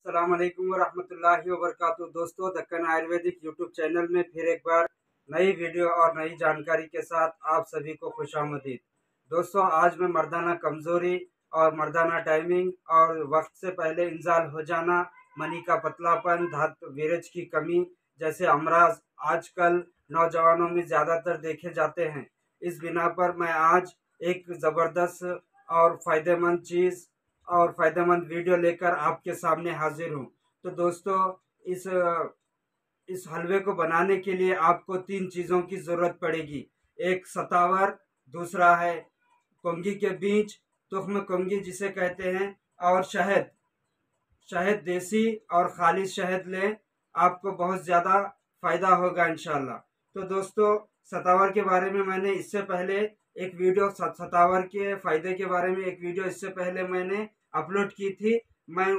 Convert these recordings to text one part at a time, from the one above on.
अस्सलाम वालेकुम वरहमतुल्लाहि वबरकातुहू। दोस्तों, दक्कन आयुर्वेदिक यूट्यूब चैनल में फिर एक बार नई वीडियो और नई जानकारी के साथ आप सभी को खुशामदीद। दोस्तों, आज मैं मर्दाना कमज़ोरी और मर्दाना टाइमिंग और वक्त से पहले इंजाल हो जाना, मनी का पतलापन, धातु वीरज की कमी जैसे अमराज आजकल नौजवानों में ज़्यादातर देखे जाते हैं। इस बिना पर मैं आज एक ज़बरदस्त और फ़ायदेमंद चीज़ और फ़ायदेमंद वीडियो लेकर आपके सामने हाजिर हूँ। तो दोस्तों, इस हलवे को बनाने के लिए आपको 3 चीज़ों की ज़रूरत पड़ेगी। एक सतावर, दूसरा है कंगी के बीज, तुख्म कंगी जिसे कहते हैं, और शहद। शहद देसी और खालिश शहद लें, आपको बहुत ज़्यादा फ़ायदा होगा इंशाल्लाह। तो दोस्तों, सतावर के बारे में मैंने इससे पहले एक वीडियो सतावर के फ़ायदे के बारे में एक वीडियो इससे पहले मैंने अपलोड की थी। मैं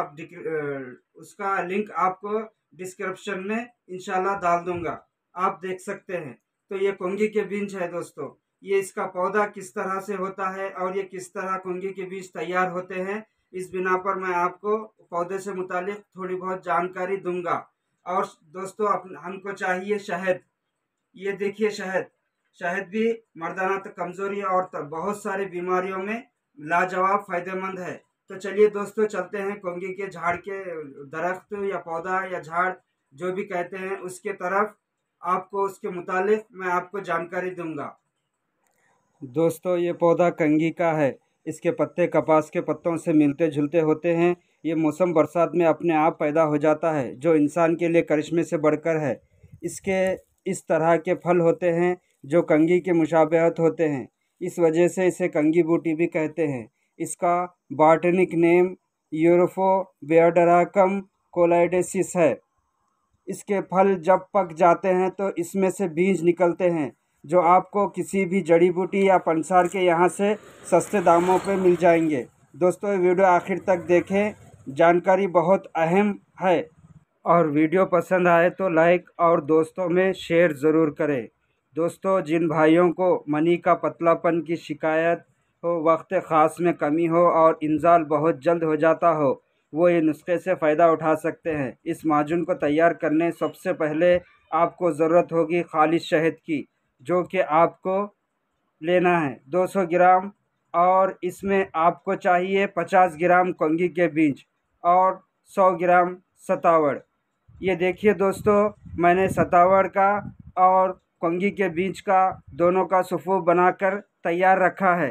उसका लिंक आपको डिस्क्रिप्शन में इंशाल्लाह डाल दूंगा, आप देख सकते हैं। तो ये कंगी के बीज है दोस्तों, ये इसका पौधा किस तरह से होता है और ये किस तरह कंगी के बीज तैयार होते हैं, इस बिना पर मैं आपको पौधे से मुतालिक थोड़ी बहुत जानकारी दूंगा। और दोस्तों, हमको चाहिए शहद। ये देखिए शहद। शहद भी मर्दाना कमज़ोरी और बहुत सारी बीमारियों में लाजवाब फ़ायदेमंद है। तो चलिए दोस्तों, चलते हैं कंगी के झाड़ के दरख्त या पौधा या झाड़ जो भी कहते हैं उसके तरफ। आपको उसके मुतालिक मैं आपको जानकारी दूंगा। दोस्तों, ये पौधा कंगी का है। इसके पत्ते कपास के पत्तों से मिलते जुलते होते हैं। ये मौसम बरसात में अपने आप पैदा हो जाता है, जो इंसान के लिए करिश्मे से बढ़कर है। इसके इस तरह के फल होते हैं जो कंगी के मुशाबहत होते हैं, इस वजह से इसे कंगी बूटी भी कहते हैं। इसका बॉटनिक नेम यूरोफोबियाडराकम कोलाइडेसिस है। इसके फल जब पक जाते हैं तो इसमें से बीज निकलते हैं, जो आपको किसी भी जड़ी बूटी या पंसार के यहाँ से सस्ते दामों पे मिल जाएंगे। दोस्तों, ये वीडियो आखिर तक देखें, जानकारी बहुत अहम है। और वीडियो पसंद आए तो लाइक और दोस्तों में शेयर ज़रूर करें। दोस्तों, जिन भाइयों को मनी का पतलापन की शिकायत हो, वक्त ख़ास में कमी हो और इंजाल बहुत जल्द हो जाता हो, वो ये नुस्खे से फ़ायदा उठा सकते हैं। इस माजून को तैयार करने सबसे पहले आपको ज़रूरत होगी खालिश शहद की, जो कि आपको लेना है 200 ग्राम। और इसमें आपको चाहिए 50 ग्राम कंगी के बीज और 100 ग्राम सतावड़। ये देखिए दोस्तों, मैंने सतावड़ का और कंगी के बीज का दोनों का सुफू बनाकर तैयार रखा है।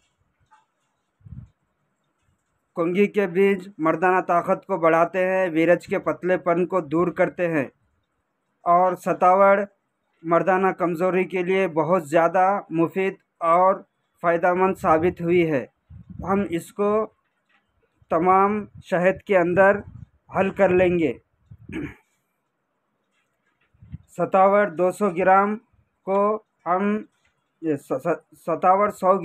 कंगी के बीज मर्दाना ताकत को बढ़ाते हैं, वीरज के पतलेपन को दूर करते हैं, और सतावड़ मर्दाना कमज़ोरी के लिए बहुत ज़्यादा मुफीद और फ़ायदेमंद साबित हुई है। हम इसको तमाम शहद के अंदर हल कर लेंगे। सतावड़ 200 ग्राम को हम सतावड़ 100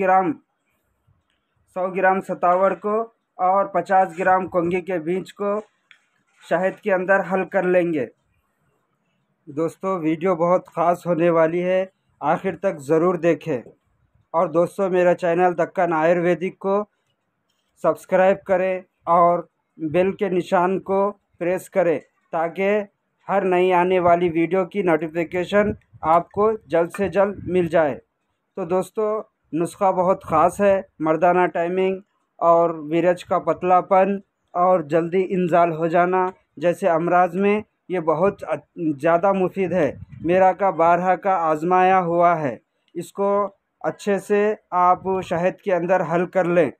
ग्राम सतावड़ को और 50 ग्राम कंगी के बीज को शहद के अंदर हल कर लेंगे। दोस्तों, वीडियो बहुत ख़ास होने वाली है, आखिर तक ज़रूर देखें। और दोस्तों, मेरा चैनल दक्कन आयुर्वेदिक को सब्सक्राइब करें और बेल के निशान को प्रेस करें, ताकि हर नई आने वाली वीडियो की नोटिफिकेशन आपको जल्द से जल्द मिल जाए। तो दोस्तों, नुस्खा बहुत ख़ास है। मर्दाना टाइमिंग और वीरज का पतलापन और जल्दी इंजाल हो जाना जैसे अमराज में ये बहुत ज़्यादा मुफीद है। मेरा का 12 का आजमाया हुआ है। इसको अच्छे से आप शहद के अंदर हल कर लें।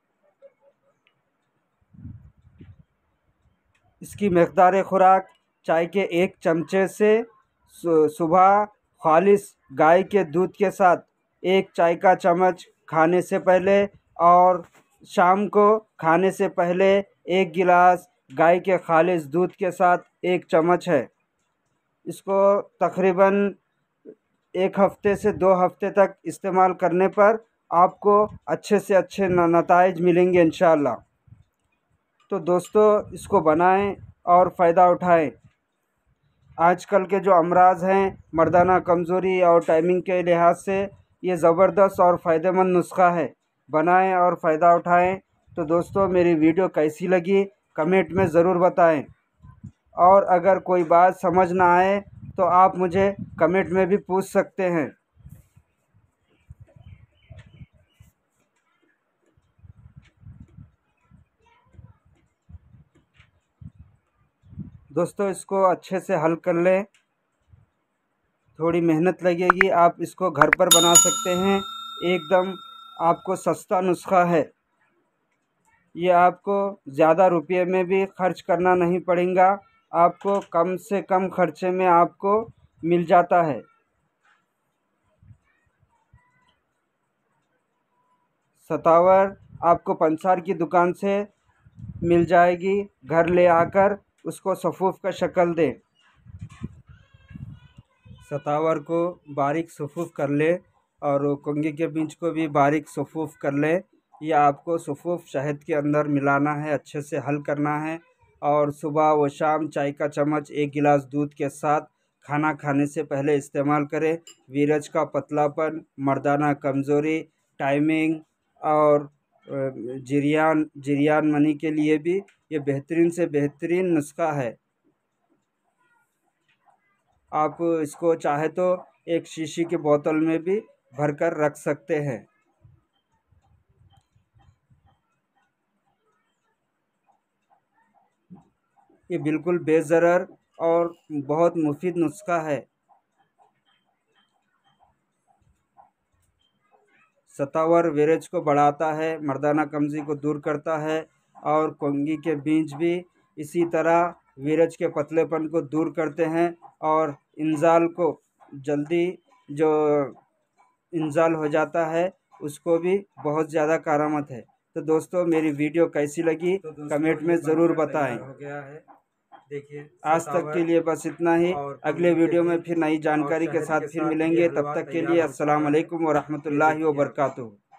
इसकी मकदार खुराक चाय के 1 चमचे से सुबह खालिश गाय के दूध के साथ 1 चाय का चम्मच खाने से पहले, और शाम को खाने से पहले 1 गिलास गाय के खालिश दूध के साथ 1 चम्मच है। इसको तकरीबन 1 हफ़्ते से 2 हफ़्ते तक इस्तेमाल करने पर आपको अच्छे से अच्छे नताइज मिलेंगे इंशाअल्लाह। तो दोस्तों, इसको बनाएं और फ़ायदा उठाएं। आजकल के जो अमराज हैं मर्दाना कमज़ोरी और टाइमिंग के लिहाज से, ये ज़बरदस्त और फ़ायदेमंद नुस्खा है। बनाएं और फ़ायदा उठाएं। तो दोस्तों, मेरी वीडियो कैसी लगी कमेंट में ज़रूर बताएं। और अगर कोई बात समझ ना आए तो आप मुझे कमेंट में भी पूछ सकते हैं। दोस्तों इसको अच्छे से हल कर लें, थोड़ी मेहनत लगेगी, आप इसको घर पर बना सकते हैं। एकदम आपको सस्ता नुस्खा है, ये आपको ज़्यादा रुपये में भी खर्च करना नहीं पड़ेगा, आपको कम से कम खर्चे में आपको मिल जाता है। सतावर आपको पंसार की दुकान से मिल जाएगी, घर ले आकर उसको सफ़ूफ़ का शक्ल दें। सतावर को बारीक सफ़ूफ़ कर ले और कंघी के बीज को भी बारीक सफ़ूफ़ कर ले। ये आपको सफ़ूफ़ शहद के अंदर मिलाना है, अच्छे से हल करना है और सुबह व शाम चाय का चम्मच 1 गिलास दूध के साथ खाना खाने से पहले इस्तेमाल करें। वीरज का पतलापन, मर्दाना कमज़ोरी, टाइमिंग और जिरियान मनी के लिए भी ये बेहतरीन से बेहतरीन नुस्खा है। आप इसको चाहे तो एक शीशी की बोतल में भी भरकर रख सकते हैं। ये बिल्कुल बेज़रर और बहुत मुफीद नुस्खा है। सतावर वीरज को बढ़ाता है, मर्दाना कमज़ोरी को दूर करता है और कंघी के बीज भी इसी तरह वीरज के पतलेपन को दूर करते हैं और इंजाल को जल्दी जो इंजाल हो जाता है उसको भी बहुत ज़्यादा करामत है। तो दोस्तों मेरी वीडियो कैसी लगी कमेंट में ज़रूर बताएं। हो गया है, देखिए आज तक के लिए बस इतना ही। अगले वीडियो में फिर नई जानकारी के साथ फिर मिलेंगे। तब तक के लिए अस्सलाम वालेकुम व रहमतुल्लाहि व बरकातुहू।